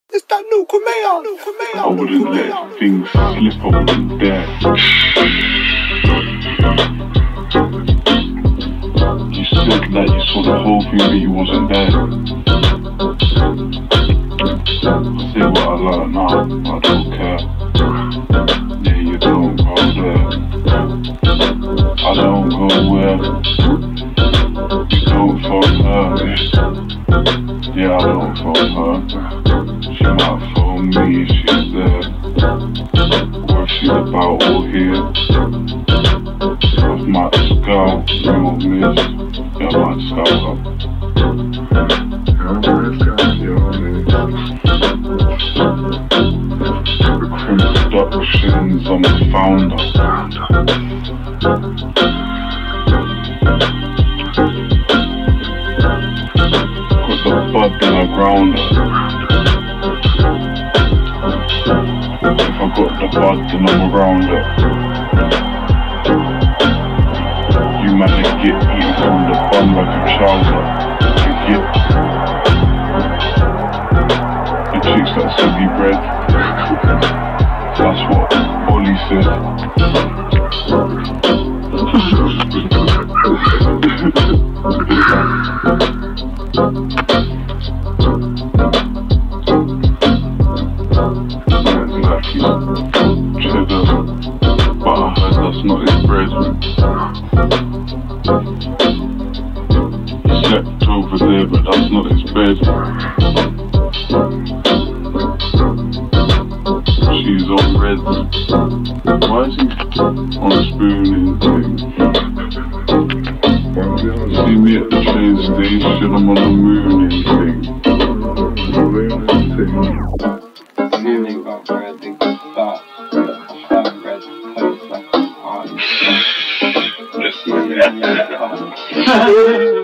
It's that new Kumeya. I wouldn't let things slip, I wouldn't dare. You said that you saw the whole thing, but you wasn't there. I say what I like now, I don't care. Yeah, you don't go there. I don't go where you don't fuck her. Yeah, I don't fuck her. She might phone me if she's there, or if she's about or here. I might scout, you won't miss. Yeah, I might scout up. Recruit Productions, I'm the founder. Got the bud in a grounder. If I got the bud, then I'm around it. You man get eaten from the bum like a trouser. You get the chicks that soggy bread. That's what Ollie said. Cheddar, but I heard that's not his bread. He slept over there, but that's not his bed. She's on red. Why is he on a spooning thing? See me at the train station, I'm on a mooning thing. Mooning got very big butt. Her red toes like an eye.